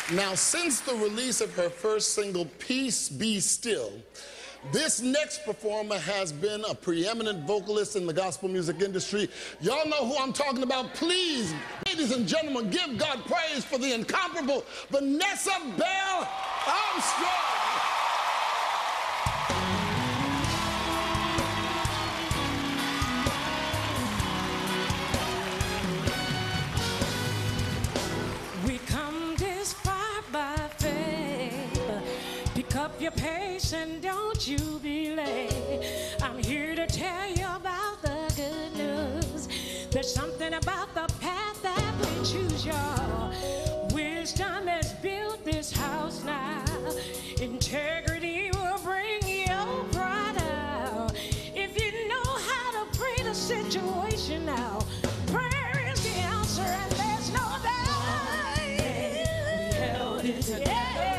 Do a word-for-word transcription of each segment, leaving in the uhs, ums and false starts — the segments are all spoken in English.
Now, since the release of her first single, Peace Be Still, this next performer has been a preeminent vocalist in the gospel music industry. Y'all know who I'm talking about. Please, ladies and gentlemen, give God praise for the incomparable Vanessa Bell Armstrong. Pick up your pace and don't you be late. I'm here to tell you about the good news. There's something about the path that we choose, y'all. Wisdom has built this house now. Integrity will bring your pride out. If you know how to pray the situation out, prayer is the answer and there's no doubt. We held it together.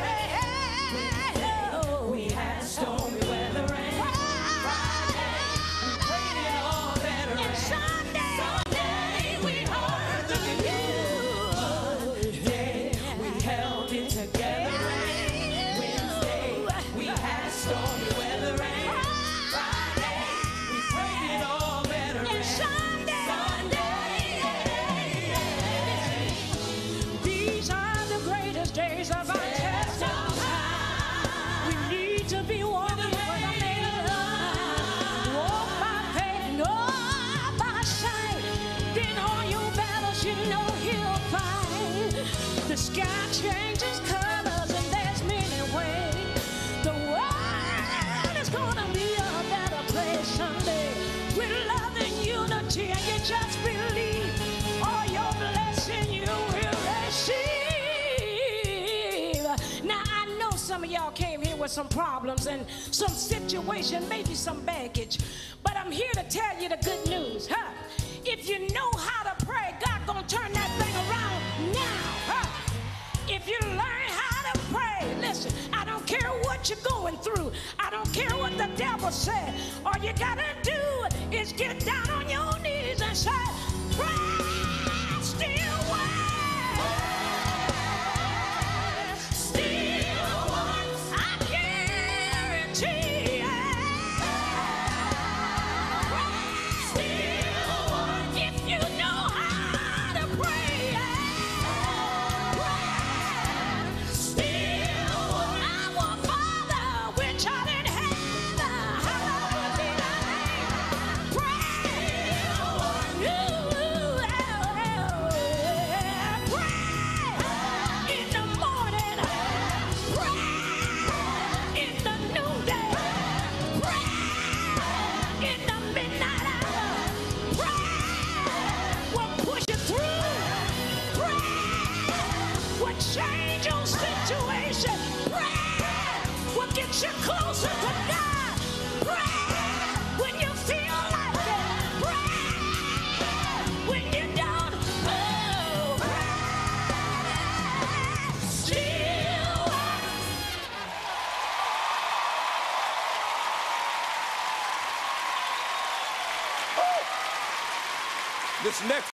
Days of our testimony. We need to be walking for the name of God. Walk by faith, not by sight. Then all your battles you know he'll fight. The sky changes colors and there's many ways. The world is gonna be a better place someday. With love and unity and you just believe, all your blessing you will receive. Some of y'all came here with some problems and some situation, maybe some baggage. But I'm here to tell you the good news, huh? If you know how to pray, God gonna turn that thing around now, huh? If you learn how to pray, listen, I don't care what you're going through. I don't care what the devil said. All you gotta do is get down on your knees and say, pray still well. Change your situation. Pray will get you closer to God. Pray when you feel like it. Pray when you don't. Oh, pray still. This next